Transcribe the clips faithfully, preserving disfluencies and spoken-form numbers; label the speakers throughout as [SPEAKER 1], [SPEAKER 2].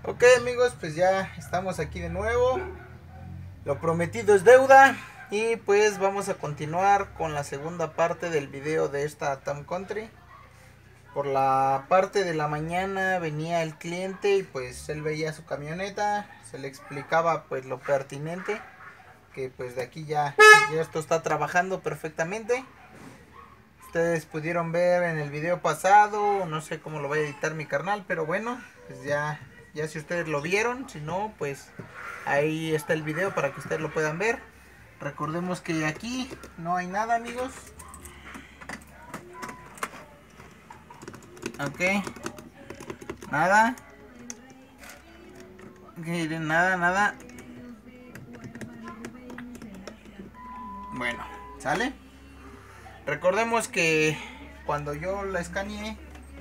[SPEAKER 1] Ok amigos, pues ya estamos aquí de nuevo. Lo prometido es deuda. Y pues vamos a continuar con la segunda parte del video de esta Town Country. Por la parte de la mañana venía el cliente y pues él veía su camioneta. Se le explicaba pues lo pertinente. Que pues de aquí ya, ya esto está trabajando perfectamente. Ustedes pudieron ver en el video pasado, no sé cómo lo voy a editar mi carnal, pero bueno, pues ya, ya si ustedes lo vieron, si no, pues ahí está el video para que ustedes lo puedan ver. Recordemos que aquí no hay nada, amigos. Ok, nada. Okay, nada, nada. Bueno, ¿sale? Recordemos que cuando yo la escaneé,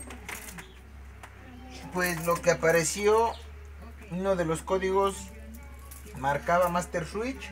[SPEAKER 1] pues lo que apareció, uno de los códigos marcaba Master Switch.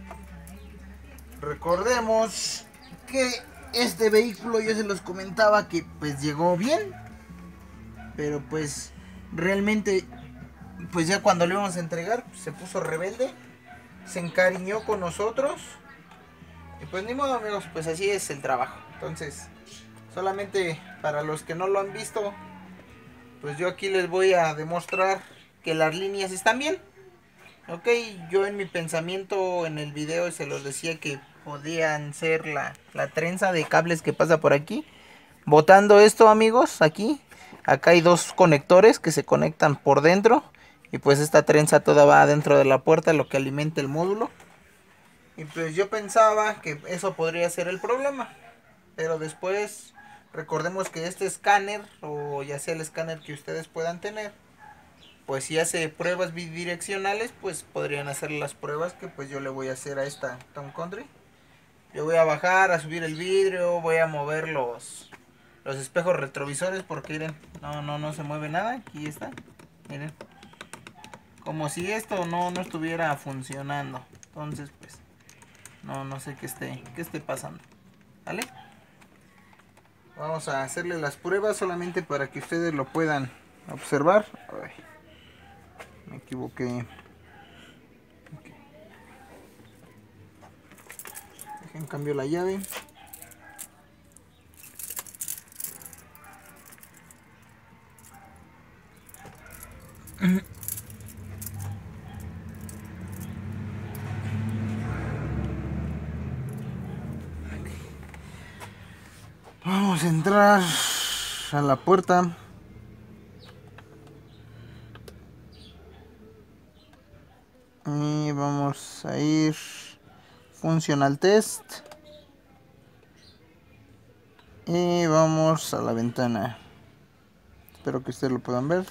[SPEAKER 1] Recordemos que este vehículo yo se los comentaba que pues llegó bien, pero pues realmente pues ya cuando le íbamos a entregar pues, se puso rebelde, se encariñó con nosotros y pues ni modo amigos, pues así es el trabajo. Entonces solamente para los que no lo han visto, pues yo aquí les voy a demostrar que las líneas están bien. Ok, yo en mi pensamiento en el video se los decía que podían ser la, la trenza de cables que pasa por aquí. Botando esto amigos, aquí, acá hay dos conectores que se conectan por dentro. Y pues esta trenza toda va dentro de la puerta, lo que alimenta el módulo. Y pues yo pensaba que eso podría ser el problema. Pero después recordemos que este escáner, o ya sea el escáner que ustedes puedan tener, pues si hace pruebas bidireccionales, pues podrían hacer las pruebas que pues yo le voy a hacer a esta Town Country. Yo voy a bajar, a subir el vidrio, voy a mover los, los espejos retrovisores porque miren, no, no, no se mueve nada, aquí está, miren. Como si esto no, no estuviera funcionando. Entonces pues, no, no sé qué esté, qué esté pasando, ¿vale? Vamos a hacerle las pruebas solamente para que ustedes lo puedan observar. Ay, me equivoqué. Dejen cambio la llave. Vamos a entrar a la puerta. Y vamos a ir Functional Test. Y vamos a la ventana. Espero que ustedes lo puedan ver.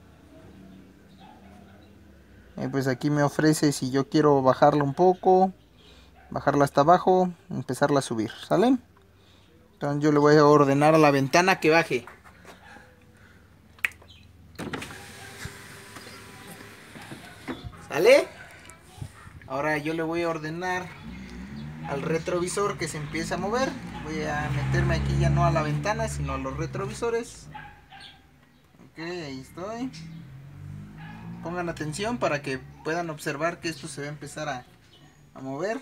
[SPEAKER 1] Y pues aquí me ofrece si yo quiero bajarla un poco, bajarla hasta abajo, empezarla a subir, ¿sale? Entonces yo le voy a ordenar a la ventana que baje. ¿Sale? Ahora yo le voy a ordenar al retrovisor que se empiece a mover. Voy a meterme aquí ya no a la ventana, sino a los retrovisores. Ok, ahí estoy. Pongan atención para que puedan observar que esto se va a empezar a, a mover.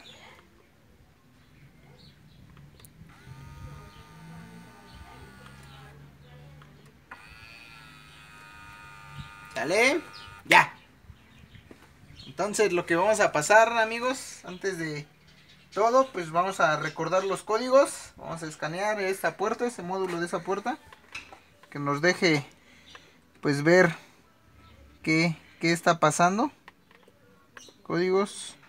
[SPEAKER 1] ¿Sale? Ya. Entonces lo que vamos a pasar amigos, antes de todo, pues vamos a recordar los códigos. Vamos a escanear esta puerta, ese módulo de esa puerta, que nos deje pues ver qué, qué está pasando. Códigos.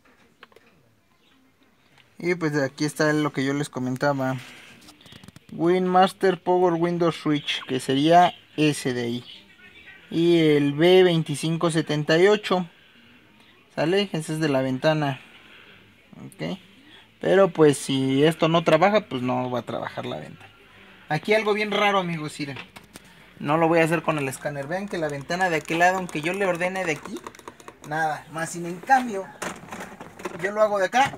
[SPEAKER 1] Y pues aquí está lo que yo les comentaba. WinMaster Power Windows Switch, que sería ese de ahí. Y el B veinticinco setenta y ocho. ¿Sale? Ese es de la ventana. Ok. Pero pues si esto no trabaja, pues no va a trabajar la ventana. Aquí algo bien raro amigos, miren. No lo voy a hacer con el escáner. Vean que la ventana de aquel lado, aunque yo le ordene de aquí, nada. Más sin en cambio, yo lo hago de acá.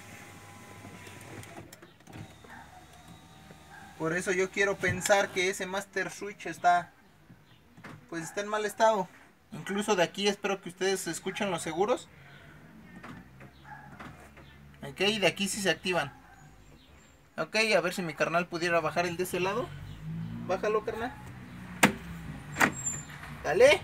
[SPEAKER 1] Por eso yo quiero pensar que ese Master Switch está, pues está en mal estado. Incluso de aquí espero que ustedes escuchen los seguros. Ok, de aquí sí se activan. Ok, a ver si mi carnal pudiera bajar el de ese lado. Bájalo, carnal. Dale.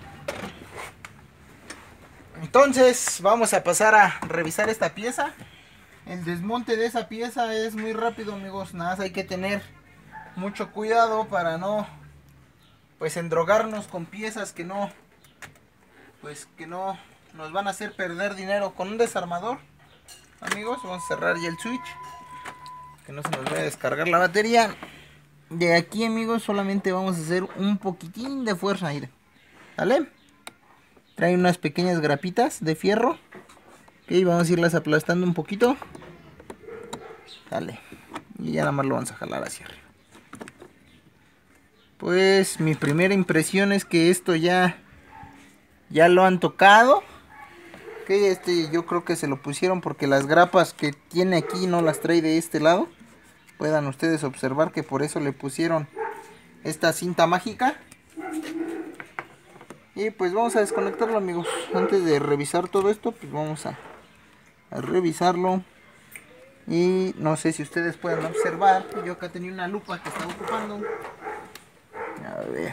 [SPEAKER 1] Entonces vamos a pasar a revisar esta pieza. El desmonte de esa pieza es muy rápido, amigos. Nada más hay que tener mucho cuidado para no, pues, endrogarnos con piezas que no, pues, que no nos van a hacer perder dinero. Con un desarmador, amigos, vamos a cerrar ya el switch, que no se nos vaya a descargar la batería. De aquí, amigos, solamente vamos a hacer un poquitín de fuerza, miren. ¿Vale? Trae unas pequeñas grapitas de fierro. Ok, vamos a irlas aplastando un poquito. Dale. Y ya nada más lo vamos a jalar hacia arriba. Pues mi primera impresión es que esto ya ya lo han tocado. Ok, este yo creo que se lo pusieron porque las grapas que tiene aquí no las trae de este lado. Puedan ustedes observar que por eso le pusieron esta cinta mágica. Y pues vamos a desconectarlo, amigos. Antes de revisar todo esto, pues vamos a, a revisarlo. Y no sé si ustedes pueden observar, yo acá tenía una lupa que estaba ocupando. A ver.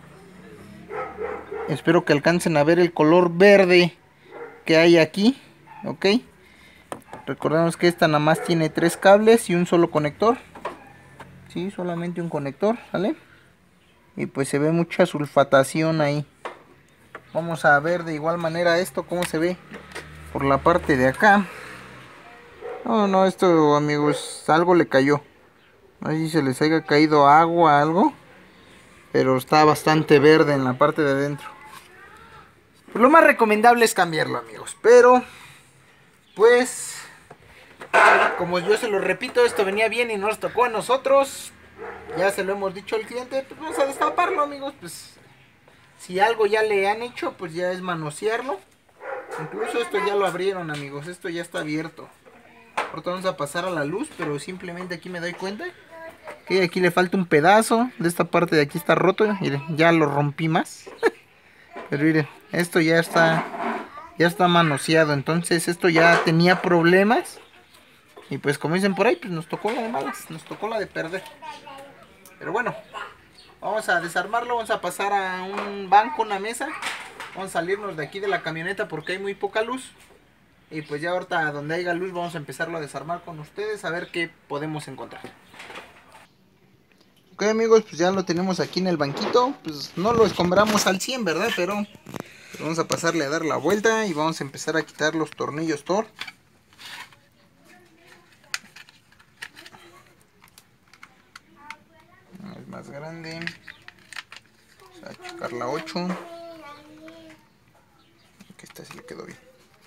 [SPEAKER 1] Espero que alcancen a ver el color verde que hay aquí. Ok. Recordemos que esta nada más tiene tres cables y un solo conector. Sí, solamente un conector, ¿vale? Y pues se ve mucha sulfatación ahí. Vamos a ver de igual manera esto cómo se ve por la parte de acá. No, no, esto, amigos, algo le cayó. No sé si se les haya caído agua, algo. Pero está bastante verde en la parte de adentro. Pues lo más recomendable es cambiarlo, amigos. Pero, pues, como yo se lo repito, esto venía bien y nos tocó a nosotros. Ya se lo hemos dicho al cliente, pues vamos a destaparlo, amigos. Pues, si algo ya le han hecho, pues ya es manosearlo. Incluso esto ya lo abrieron, amigos. Esto ya está abierto. Ahorita vamos a pasar a la luz, pero simplemente aquí me doy cuenta que aquí le falta un pedazo. De esta parte de aquí está roto. Miren, ya lo rompí más. Pero miren, esto ya está ya está manoseado. Entonces esto ya tenía problemas. Y pues como dicen por ahí, pues nos tocó la de malas. Nos tocó la de perder. Pero bueno, vamos a desarmarlo. Vamos a pasar a un banco, una mesa. Vamos a salirnos de aquí de la camioneta porque hay muy poca luz. Y pues ya ahorita donde haya luz vamos a empezarlo a desarmar con ustedes. A ver qué podemos encontrar. Ok, amigos, pues ya lo tenemos aquí en el banquito. Pues no lo escombramos al cien, ¿verdad? Pero pues vamos a pasarle a dar la vuelta y vamos a empezar a quitar los tornillos Thor. Es más grande. Vamos a checar la ocho. Que esta sí le quedó bien.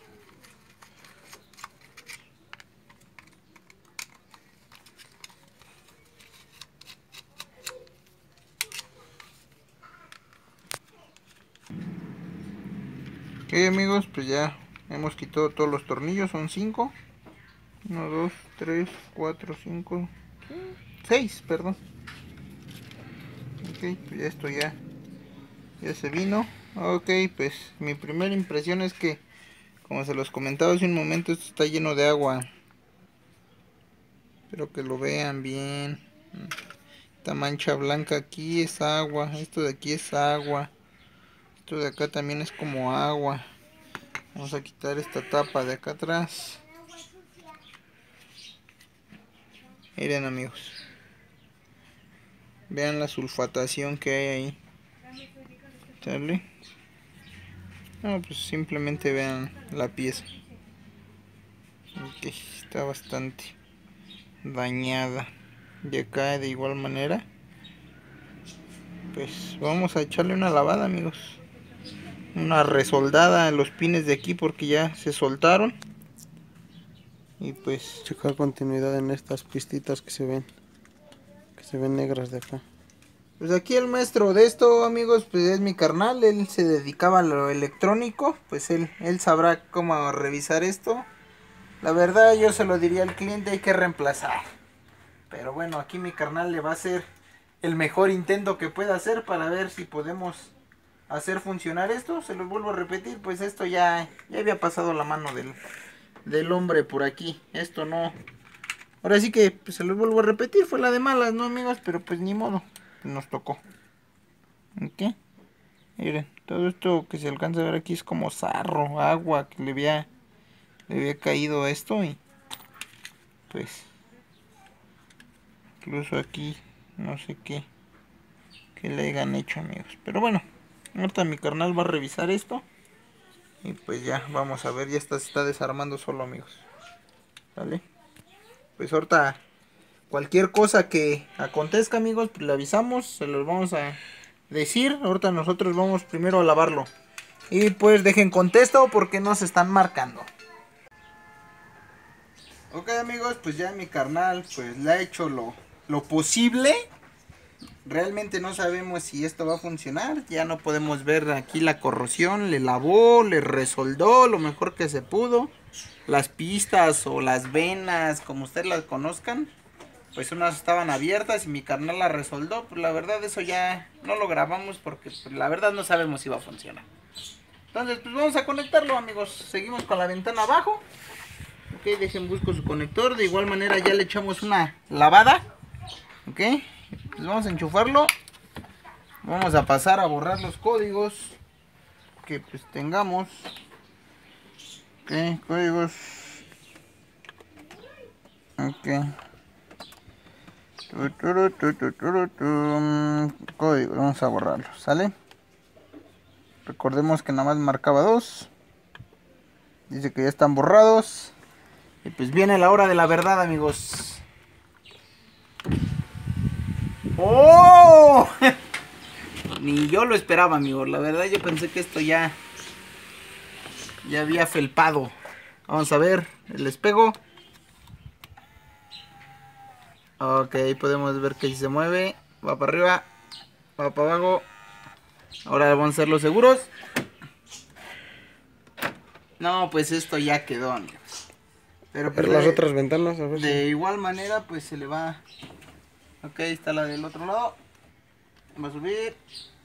[SPEAKER 1] Ok, amigos, pues ya hemos quitado todos los tornillos, son cinco. uno, dos, tres, cuatro, cinco, seis, perdón. Ok, pues ya esto ya, ya se vino. Ok, pues mi primera impresión es que, como se los comentaba hace un momento, esto está lleno de agua. Espero que lo vean bien. Esta mancha blanca aquí es agua, esto de aquí es agua. Esto de acá también es como agua. Vamos a quitar esta tapa de acá atrás. Miren, amigos. Vean la sulfatación que hay ahí. ¿Sale? No, pues simplemente vean la pieza. Okay, está bastante dañada. Y acá de igual manera. Pues vamos a echarle una lavada, amigos. Una resoldada en los pines de aquí porque ya se soltaron. Y pues
[SPEAKER 2] checar continuidad en estas pistitas que se ven. Que se ven negras de acá.
[SPEAKER 1] Pues aquí el maestro de esto, amigos, pues es mi carnal. Él se dedicaba a lo electrónico. Pues él, él sabrá cómo revisar esto. La verdad yo se lo diría al cliente, hay que reemplazar. Pero bueno, aquí mi carnal le va a hacer el mejor intento que pueda hacer para ver si podemos hacer funcionar esto. Se los vuelvo a repetir, pues esto ya, ya había pasado la mano del, del hombre por aquí. Esto no... Ahora sí que pues, se los vuelvo a repetir, fue la de malas, ¿no, amigos? Pero pues ni modo, nos tocó. ¿Ok? Miren, todo esto que se alcanza a ver aquí es como sarro, agua que le había, le había caído a esto y pues incluso aquí no sé qué, qué le hayan hecho, amigos. Pero bueno, ahorita mi carnal va a revisar esto y pues ya, vamos a ver, ya está, se está desarmando solo, amigos. ¿Vale? Pues ahorita cualquier cosa que acontezca, amigos, pues le avisamos, se los vamos a decir. Ahorita nosotros vamos primero a lavarlo. Y pues dejen contesto porque nos están marcando. Ok, amigos, pues ya mi carnal pues le ha hecho lo, lo posible. Realmente no sabemos si esto va a funcionar. Ya no podemos ver aquí la corrosión. Le lavó, le resoldó lo mejor que se pudo. Las pistas o las venas, como ustedes las conozcan, pues unas estaban abiertas y mi carnal la resoldó. Pues la verdad eso ya no lo grabamos porque pues, la verdad no sabemos si va a funcionar. Entonces pues vamos a conectarlo, amigos. Seguimos con la ventana abajo. Ok, dejen busco su conector. De igual manera ya le echamos una lavada. Ok, pues vamos a enchufarlo. Vamos a pasar a borrar los códigos que pues tengamos. Ok, códigos. Ok. Código, vamos a borrarlo, ¿sale? Recordemos que nada más marcaba dos. Dice que ya están borrados. Y pues viene la hora de la verdad, amigos. ¡Oh! Ni yo lo esperaba, amigos. La verdad yo pensé que esto ya Ya había felpado. Vamos a ver el espejo. Ok, ahí podemos ver que si se mueve, va para arriba, va para abajo. Ahora vamos a hacer los seguros. No, pues esto ya quedó, amigos. Pero pues
[SPEAKER 2] ver las
[SPEAKER 1] de,
[SPEAKER 2] otras ventanas, a ver
[SPEAKER 1] de
[SPEAKER 2] si...
[SPEAKER 1] igual manera, pues se le va. Ok, está la del otro lado. Va a subir.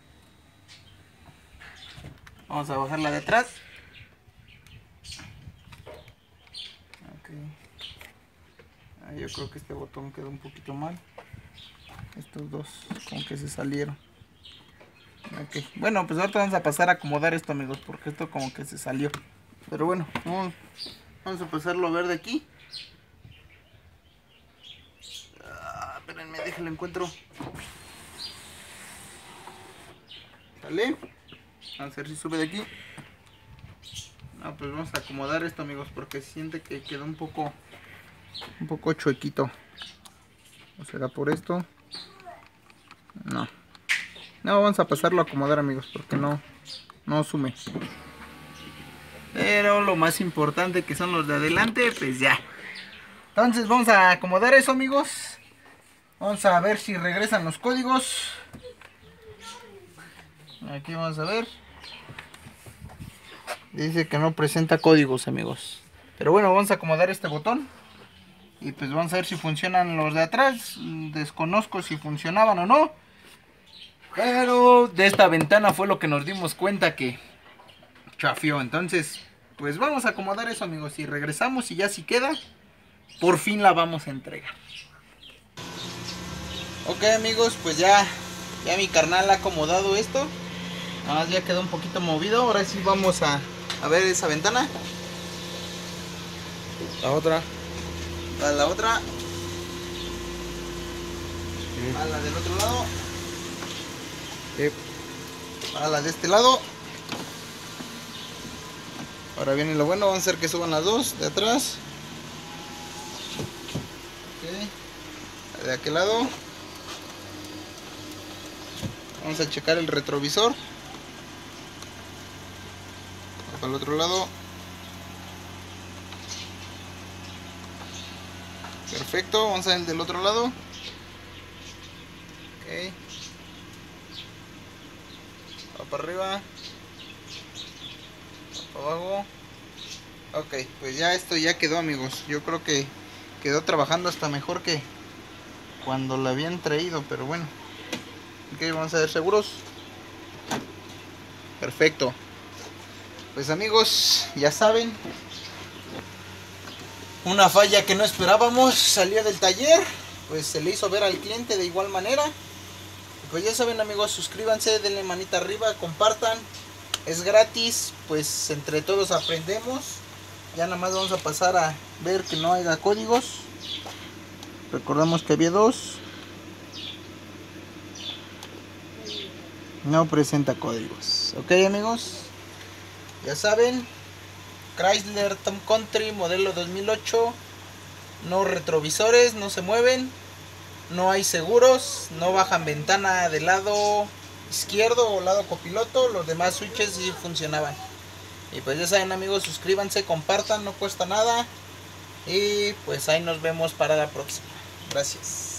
[SPEAKER 1] Vamos a bajar la de atrás. Ok. Ah, yo creo que este botón quedó un poquito mal. Estos dos como que se salieron. Ok, bueno, pues ahorita vamos a pasar a acomodar esto, amigos, porque esto como que se salió. Pero bueno, vamos, vamos a pasarlo a ver de aquí. Ah, espérenme, déjenlo encuentro. ¿Sale? Vamos a ver si sube de aquí. No, pues vamos a acomodar esto, amigos, porque se siente que quedó un poco un poco chuequito. ¿O será por esto? No. No, vamos a pasarlo a acomodar, amigos, porque no, no sume. Pero lo más importante, que son los de adelante, pues ya. Entonces vamos a acomodar eso, amigos. Vamos a ver si regresan los códigos. Aquí vamos a ver. Dice que no presenta códigos, amigos. Pero bueno, vamos a acomodar este botón. Y pues vamos a ver si funcionan los de atrás. Desconozco si funcionaban o no. Pero de esta ventana fue lo que nos dimos cuenta que chafió. Entonces, pues vamos a acomodar eso, amigos. Y regresamos y ya si queda, por fin la vamos a entregar. Ok, amigos, pues ya, ya mi carnal ha acomodado esto. Nada más ya quedó un poquito movido. Ahora sí vamos a, a ver esa ventana.
[SPEAKER 2] La otra.
[SPEAKER 1] A la otra. A la del otro lado.
[SPEAKER 2] Sí.
[SPEAKER 1] A la de este lado. Ahora viene lo bueno, vamos a hacer que suban las dos de atrás. Ok. De aquel lado. Vamos a checar el retrovisor. Para el otro lado. Perfecto, vamos a ver el del otro lado. Ok. Va para arriba. Va para abajo. Ok, pues ya esto ya quedó, amigos. Yo creo que quedó trabajando hasta mejor que cuando lo habían traído, pero bueno. Ok, vamos a ver seguros. Perfecto. Pues amigos, ya saben, una falla que no esperábamos salió del taller, pues se le hizo ver al cliente de igual manera. Pues ya saben amigos, suscríbanse, denle manita arriba, compartan, es gratis, pues entre todos aprendemos. Ya nada más vamos a pasar a ver que no haya códigos. Recordamos que había dos. No presenta códigos. Ok amigos, ya saben, Chrysler Tom Country modelo dos mil ocho, no retrovisores, no se mueven, no hay seguros, no bajan ventana del lado izquierdo o lado copiloto, los demás switches sí funcionaban. Y pues ya saben amigos, suscríbanse, compartan, no cuesta nada. Y pues ahí nos vemos para la próxima. Gracias.